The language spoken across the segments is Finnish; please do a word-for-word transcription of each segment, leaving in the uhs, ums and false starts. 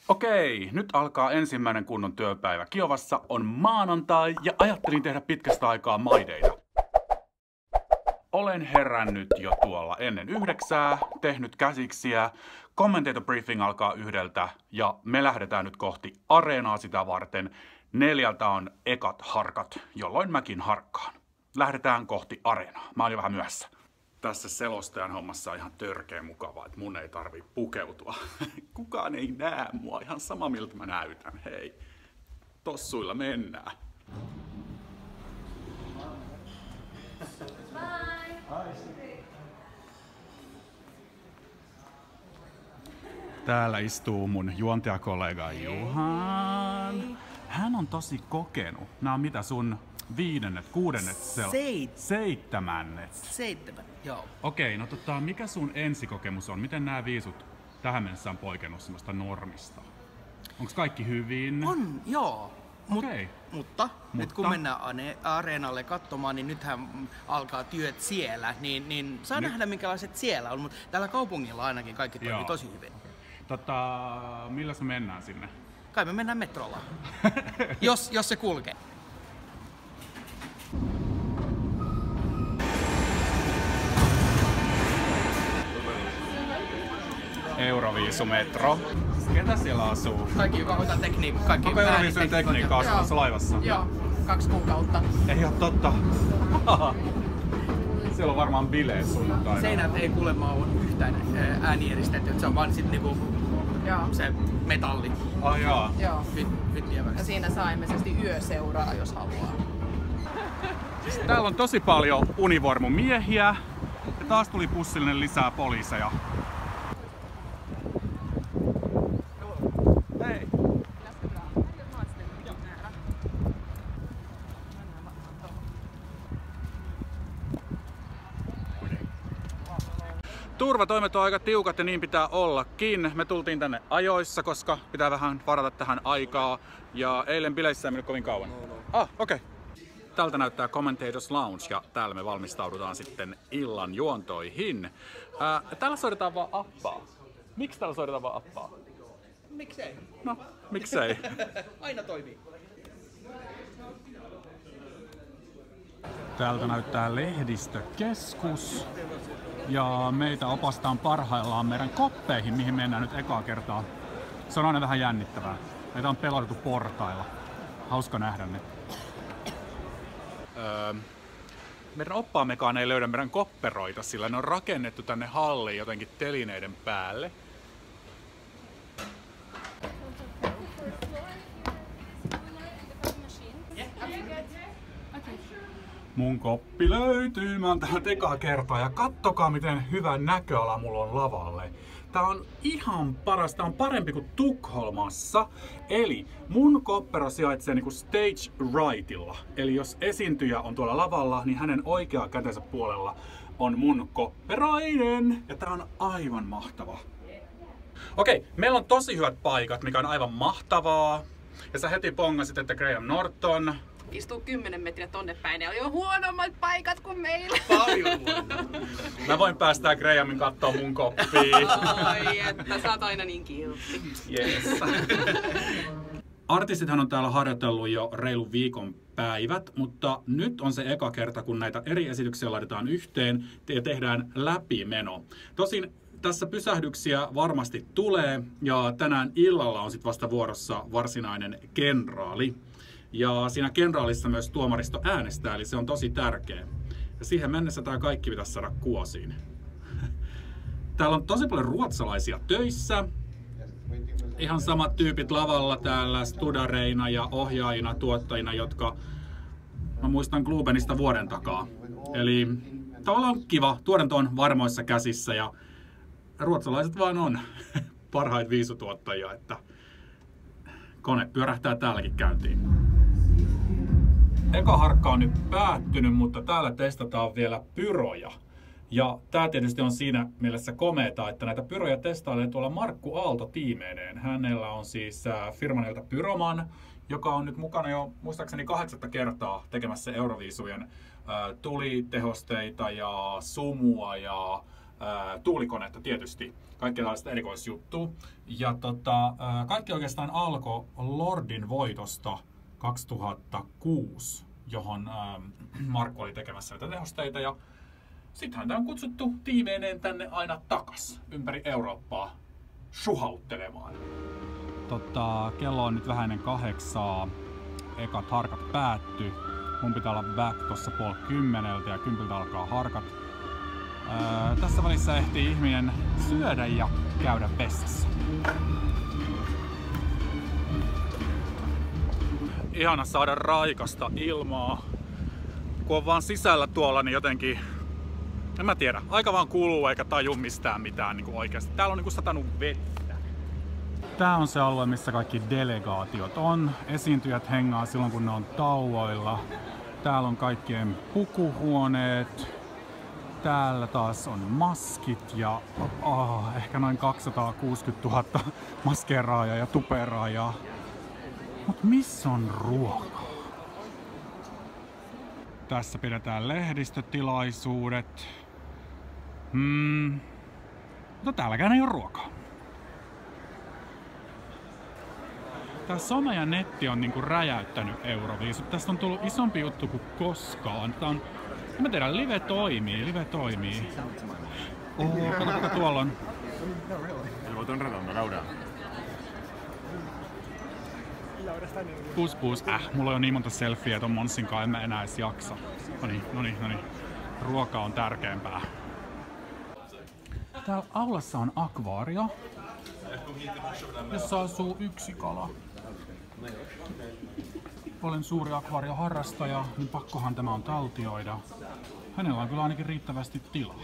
Okei, nyt alkaa ensimmäinen kunnon työpäivä Kiovassa. On maanantai ja ajattelin tehdä pitkästä aikaa maideita. Olen herännyt jo tuolla ennen yhdeksää, tehnyt käsiksiä, commentator briefing alkaa yhdeltä ja me lähdetään nyt kohti areenaa sitä varten. Neljältä on ekat harkat, jolloin mäkin harkkaan. Lähdetään kohti areenaa. Mä oon jo vähän myöhässä. Tässä selostajan hommassa on ihan törkeä mukavaa, että mun ei tarvii pukeutua. Kukaan ei näe mua, ihan sama miltä mä näytän. Hei, tossuilla mennään. Täällä istuu mun juontajakollega Juhan. Hän on tosi kokenut. Nää on mitä sun viidennet, kuudennet, sel- Seit- seitsemännet? Seitsemän, joo. Okei, no tota, mikä sun ensikokemus on? Miten nämä viisut tähän mennessä on poikennut semmoista normista? Onks kaikki hyvin? On, joo. Mut, Okei. mutta, mutta nyt kun Mutta? mennään ane- areenalle katsomaan, niin nythän alkaa työt siellä, niin, niin saa Nyt- nähdä minkälaiset siellä on, mutta tällä kaupungilla ainakin kaikki toimii Joo. tosi hyvin. Tota, millä me mennään sinne? Kai me mennään metrolla, jos, jos se kulkee. Euroviisumetro. Ketä siellä asuu? Kaikki, joka hoitaa tekniikkaa, kaikki Onko Euroviisujen äänitekniikot tekniikka ja- asuu tässä laivassa? Joo, kaksi kuukautta. Ei oo totta. Siellä on varmaan bileet sunnuntaina. Seinät ei kuulemma ole yhtään ää, äänieristetty, että se on vaan sit niinku Joo. se metalli. Ai jaa. Joo. Vit- Vittiäväksi. Ja siinä saa ilmeisesti yöseuraa, jos haluaa. Täällä on tosi paljon univormumiehiä. Ja taas tuli pussillinen lisää poliiseja. Hei! Turvatoimet on aika tiukat ja niin pitää ollakin. Me tultiin tänne ajoissa, koska pitää vähän varata tähän aikaa. Ja eilen bileissä ei mennyt kovin kauan. Ah, okei. Okay. Tältä näyttää Commentators Lounge ja täällä me valmistaudutaan sitten illan juontoihin. Ää, täällä soitetaan vaan appaa. Miksi täällä soitetaan vaan appaa? Miksei? No, miksei? Aina toimii. Täältä näyttää lehdistökeskus. Ja meitä opastaan parhaillaan meidän koppeihin, mihin mennään nyt ekaa kertaa. Se on aina vähän jännittävää. Meitä on pelotettu portailla. Hauska nähdä ne. Öö, meidän oppaammekaan ei löydä meidän kopperoita, sillä ne on rakennettu tänne halliin jotenkin telineiden päälle. Mun koppi löytyy, mä oon täällä ekaa kertaa ja kattokaa miten hyvä näköala mulla on lavalle. Tää on ihan paras, tää on parempi kuin Tukholmassa. Eli mun koppero sijaitsee niinku stage rightilla. Eli jos esiintyjä on tuolla lavalla, niin hänen oikea kätensä puolella on mun kopperoinen. Ja tää on aivan mahtava. Okei, meillä on tosi hyvät paikat, mikä on aivan mahtavaa. Ja sä heti pongasit, että Graham Norton Istuu kymmenen metriä tonne päin ja oli jo huonommat paikat kuin meillä. Paljon. Mä voin päästää Grahamin kattoo mun koppiin. Oi, että sä oot aina niin kiltti. Yes. Artistithan on täällä harjoitellut jo reilu viikon päivät, mutta nyt on se eka kerta, kun näitä eri esityksiä laitetaan yhteen ja tehdään läpimeno. Tosin tässä pysähdyksiä varmasti tulee ja tänään illalla on sitten vasta vuorossa varsinainen kenraali. Ja siinä kenraalissa myös tuomaristo äänestää, eli se on tosi tärkeä. Ja siihen mennessä tämä kaikki pitäisi saada kuosiin. Täällä on tosi paljon ruotsalaisia töissä. Ihan samat tyypit lavalla täällä studareina ja ohjaajina, tuottajina, jotka mä muistan Globenista vuoden takaa. Eli tavallaan kiva, tuotanto on varmoissa käsissä ja ruotsalaiset vaan on parhaita viisutuottajia, että kone pyörähtää täälläkin käyntiin. Eka harkka on nyt päättynyt, mutta täällä testataan vielä pyroja. Ja tää tietysti on siinä mielessä komeeta, että näitä pyroja testailee tuolla Markku Aalto tiimeineen. Hänellä on siis firma nimeltä Pyroman, joka on nyt mukana jo muistaakseni kahdeksatta kertaa tekemässä Euroviisujen tulitehosteita ja sumua ja ää, tuulikonetta tietysti, kaikki tällaista erikoisjuttua. Ja tota, ää, kaikki oikeastaan alkoi Lordin voitosta kaksituhattakuusi, johon ää, Markku oli tekemässä näitä tehosteita. Ja sitten häntä on kutsuttu tiimeineen tänne aina takas ympäri Eurooppaa shuhauttelemaan. Tota, kello on nyt vähän ennen kahdeksaa. Ekat harkat päätty. Mun pitää olla back tossa puoli kymmeneltä ja kympiltä alkaa harkat. Öö, tässä välissä ehtii ihminen syödä ja käydä vessassa. Ihana saada raikasta ilmaa. Kun on vaan sisällä tuolla, niin jotenkin, en mä tiedä, aika vaan kuluu eikä taju mistään mitään niin kuin oikeasti. Täällä on niin kuin satanut vettä. Tää on se alue, missä kaikki delegaatiot on. Esiintyjät hengaa silloin, kun ne on tauoilla. Täällä on kaikkien pukuhuoneet. Täällä taas on maskit ja oh, ehkä noin kaksisataakuusikymmentätuhatta maskeraajaa ja tuperaajaa. Mut missä on ruoka? Tässä pidetään lehdistötilaisuudet. Hmm. Mutta täälläkään ei ole ruokaa. Tää some ja netti on niinku räjäyttänyt Euroviisut. Tästä on tullut isompi juttu kuin koskaan. Tää on, en mä tiedä, live toimii, live toimii. Oho, kato, kato tuolla on. Pus pus, äh, mulla on jo niin monta selfieä ton Monsinkaan, en mä enää edes jaksa. Noniin, noniin, noniin. Ruoka on tärkeämpää. Täällä aulassa on akvaario, jossa asuu yksi kala. Olen suuri akvaarioharrastaja, niin pakkohan tämä on taltioida. Hänellä on kyllä ainakin riittävästi tilaa.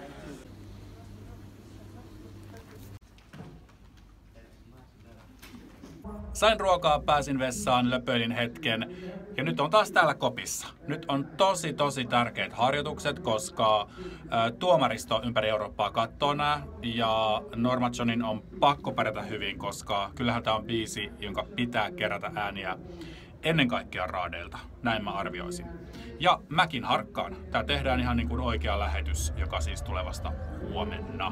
Sain ruokaa, pääsin vessaan, löpöilin hetken ja nyt on taas täällä kopissa. Nyt on tosi tosi tärkeät harjoitukset, koska ä, tuomaristo ympäri Eurooppaa katsoo nää ja Norma Johnin on pakko pärjätä hyvin, koska kyllähän tää on biisi, jonka pitää kerätä ääniä ennen kaikkea raadeilta. Näin mä arvioisin. Ja mäkin harkkaan. Tää tehdään ihan niin kuin oikea lähetys, joka siis tulee vasta huomenna.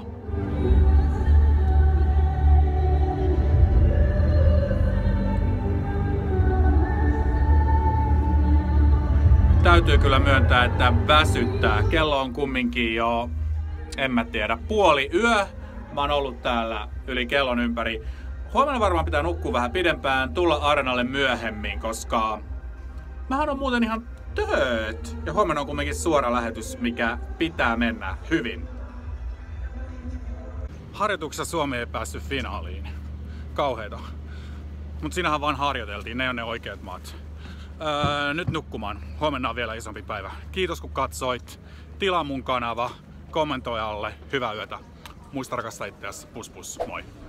Täytyy kyllä myöntää, että väsyttää. Kello on kumminkin jo, en mä tiedä, puoli yö. Mä oon ollut täällä yli kellon ympäri. Huomenna varmaan pitää nukkua vähän pidempään, tulla areenalle myöhemmin, koska mähän on muuten ihan tööt. Ja huomenna on kumminkin suora lähetys, mikä pitää mennä hyvin. Harjoituksessa Suomi ei päässyt finaaliin. Kauheeta. Mut siinähän vaan harjoiteltiin, ne on ne oikeat maat. Öö, nyt nukkumaan. Huomenna on vielä isompi päivä. Kiitos kun katsoit. Tilaa mun kanava, kommentoi alle. Hyvää yötä. Muista rakastaa itseäsi. Pus pus. Moi.